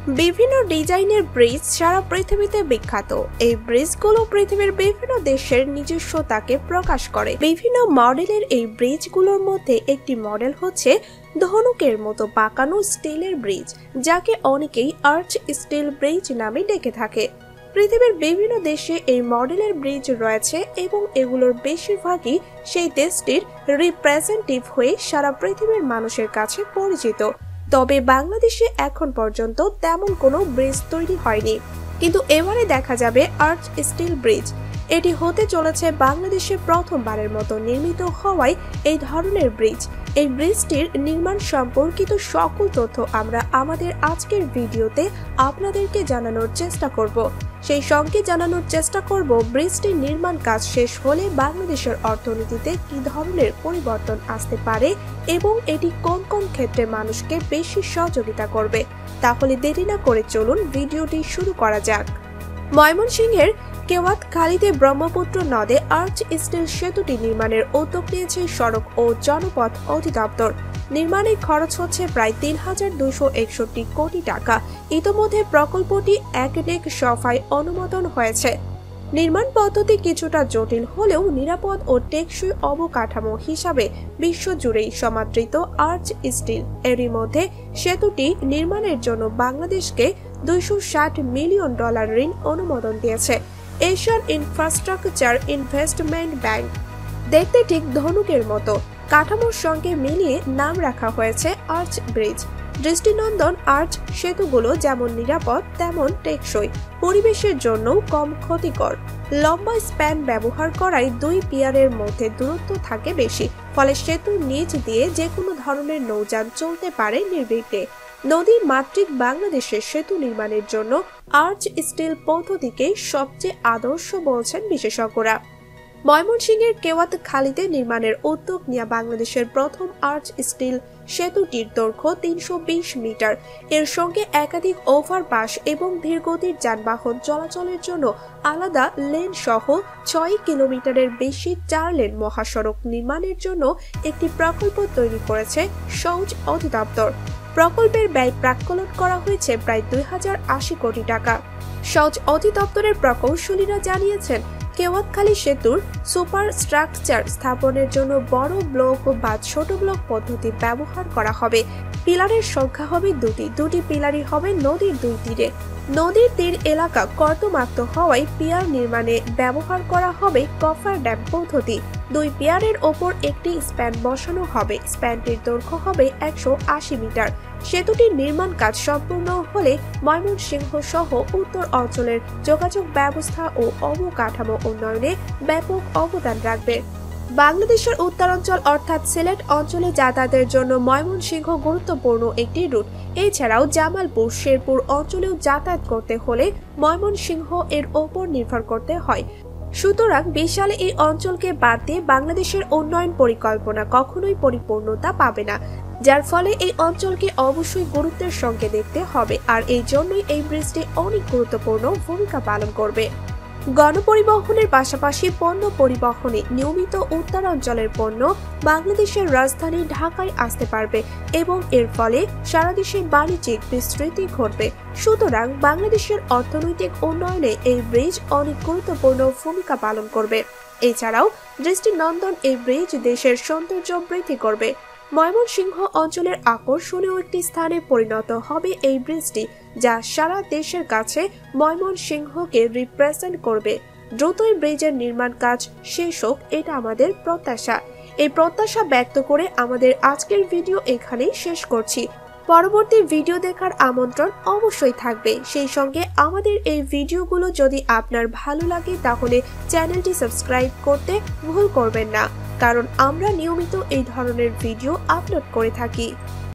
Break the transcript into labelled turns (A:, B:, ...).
A: বিভিন্ন ডিজাইনের ব্রিজ সারা পৃথিবীতে বিখ্যাত। এই ব্রিজগুলো পৃথিবীর বিভিন্ন দেশের নিজস্বতাকে প্রকাশ করে। বিভিন্ন মডেলের এই ব্রিজগুলোর মধ্যে একটি মডেল হচ্ছে ধনুকের মতো বাঁকানো স্টিলের ব্রিজ, যাকে অনেকেই আর্চ স্টিল ব্রিজ নামে ডেকে থাকে। পৃথিবীর বিভিন্ন দেশে এই মডেলের ব্রিজ রয়েছে এবং এগুলোর বেশিরভাগই সেই দেশটির রিপ্রেজেন্টেটিভ হয়ে সারা পৃথিবীর মানুষের কাছে পরিচিত। তবে বাংলাদেশে এখন পর্যন্ত তেমন কোনো ব্রিজ তৈরি হয়নি, কিন্তু এবারে দেখা যাবে আর্চ স্টিল ব্রিজ। এটি হতে চলেছে বাংলাদেশে প্রথমবারের মতো নির্মিত হওয়ায় এই ধরনের ব্রিজ। এই ব্রিজটির নির্মাণ সম্পর্কিত সকল তথ্য আমরা আমাদের আজকের ভিডিওতে আপনাদেরকে জানানোর চেষ্টা করব। সেই সঙ্গে জানানোর চেষ্টা করব ব্রিজটির নির্মাণ কাজ শেষ হলে বাংলাদেশের অর্থনীতিতে কি ধরনের পরিবর্তন আসতে পারে এবং এটি কোন কোন ক্ষেত্রে মানুষকে বেশি সহযোগিতা করবে। তাহলে দেরি না করে চলুন ভিডিওটি শুরু করা যাক। ময়মনসিংহের কেওয়াতখালীতে ব্রহ্মপুত্র নদে আর্চ স্টিল সেতুটি নির্মাণের উদ্যোগ নিয়েছে সড়ক ও জনপথ অধিদপ্তর। নির্মাণের খরচ হচ্ছে প্রায় ৩,২৬১ কোটি টাকা। ইতোমধ্যে প্রকল্পটি একাধিক সভায় অনুমোদন হয়েছে। নির্মাণ পদ্ধতি কিছুটা জটিল হলেও নিরাপদ ও টেকসই অবকাঠামো হিসাবে বিশ্বজুড়েই সমাদৃত আর্চ স্টিল এরই মধ্যে সেতুটি নির্মাণের জন্য বাংলাদেশকে $260 মিলিয়ন ঋণ অনুমোদন দিয়েছে এশিয়ান ইনফ্রাস্ট্রাকচার ইনভেস্টমেন্ট ব্যাংক। দেখতে ঠিক ধনুকের মতো কাঠামোর সঙ্গে মিলিয়ে নাম রাখা হয়েছে আর্চ ব্রিজ। দৃষ্টিনন্দন আর্চ সেতুগুলো যেমন নিরাপদ তেমন টেকসই, পরিবেশের জন্যও কম ক্ষতিকর। লম্বা স্প্যান ব্যবহার করায় দুই পিয়ারের মধ্যে দূরত্ব থাকে বেশি, ফলে সেতুর নিচ দিয়ে যে কোনো ধরনের নৌযান চলতে পারে নির্বিঘ্নে। নদী মাতৃক বাংলাদেশের সেতু নির্মাণের জন্য আর্চ স্টিল পদ্ধতিকে সবচেয়ে আদর্শ বলছেন বিশেষজ্ঞরা। ময়মনসিংহের কেওয়াতখালীতে নির্মাণের উদ্যোগ নিয়ে বাংলাদেশের প্রথম আর্চ স্টিল সেতুটির দৈর্ঘ্য ৩২০ মিটার। এর সঙ্গে একাধিক ওভারপাস এবং ধীরগতির যানবাহন চলাচলের জন্য আলাদা লেন সহ ৬ কিলোমিটারের বেশি ৪ লেন মহাসড়ক নির্মাণের জন্য একটি প্রকল্প তৈরি করেছে সওজ অধিদপ্তর। প্রকল্পের ব্যয় প্রাক্কলন করা হয়েছে প্রায় ২০৮০ কোটি টাকা। সওজ অধিদপ্তরের প্রকৌশলীরা জানিয়েছেন, কেওয়াতখালী সেতুর সুপার স্ট্রাকচার স্থাপনের জন্য বড় ব্লক বা ছোট ব্লক পদ্ধতি ব্যবহার করা হবে। পিলারের সংখ্যা হবে দুটি পিলারই হবে নদীর দুই তীরে। নদীর তীর এলাকা কর্দমাক্ত হওয়ায় পিয়ার নির্মাণে ব্যবহার করা হবে কফার ড্যাম পদ্ধতি। দুই পিয়ারের ওপর একটি স্প্যান বসানো হবে। স্প্যানটির দৈর্ঘ্য হবে ১৮০ মিটার। সেতুটির নির্মাণ কাজ সম্পূর্ণ হলে ময়মনসিংহ সহ উত্তর অঞ্চলের যোগাযোগ ব্যবস্থা ও অবকাঠামো উন্নয়নে ব্যাপক অবদান রাখবে। বাংলাদেশের উত্তরাঞ্চল অর্থাৎ সিলেট অঞ্চলে যাতায়াতের জন্য ময়মনসিংহ গুরুত্বপূর্ণ একটি রুট। এছাড়াও জামালপুর, শেরপুর অঞ্চলেও যাতায়াত করতে হলে ময়মনসিংহ এর ওপর নির্ভর করতে হয়। সুতরাং বিশাল এই অঞ্চলকে বাদ দিয়ে বাংলাদেশের উন্নয়ন পরিকল্পনা কখনোই পরিপূর্ণতা পাবে না, যার ফলে এই অঞ্চলকে অবশ্যই গুরুত্বের সঙ্গে দেখতে হবে। আর এই জন্যই এই ব্রিজটি অনেক গুরুত্বপূর্ণ ভূমিকা পালন করবে। গণপরিবহনের পাশাপাশি পণ্য পরিবহনে নিয়মিত উত্তরাঞ্চলের পণ্য বাংলাদেশের রাজধানী ঢাকায় আসতে পারবে এবং এর ফলে সারা দেশে বাণিজ্যিক বিস্তৃতি ঘটবে। সুতরাং বাংলাদেশের অর্থনৈতিক উন্নয়নে এই ব্রিজ অনেক গুরুত্বপূর্ণ ভূমিকা পালন করবে। এছাড়াও দৃষ্টিনন্দন এই ব্রিজ দেশের সৌন্দর্য বৃদ্ধি করবে। ময়মনসিংহ অঞ্চলের আকর্ষণীয় একটি স্থানে পরিণত হবে এই ব্রিজটি, যা সারা দেশের কাছে ময়মনসিংহকে রিপ্রেজেন্ট করবে। দ্রুতই ব্রিজের নির্মাণ কাজ শেষ হোক, এটা আমাদের প্রত্যাশা। এই প্রত্যাশা ব্যক্ত করে আমাদের আজকের ভিডিও এখানেই শেষ করছি। পরবর্তী ভিডিও দেখার আমন্ত্রণ অবশ্যই থাকবে। সেই সঙ্গে আমাদের এই ভিডিওগুলো যদি আপনার ভালো লাগে তাহলে চ্যানেলটি সাবস্ক্রাইব করতে ভুল করবেন না, কারণ আমরা নিয়মিত এই ধরনের ভিডিও আপলোড করে থাকি।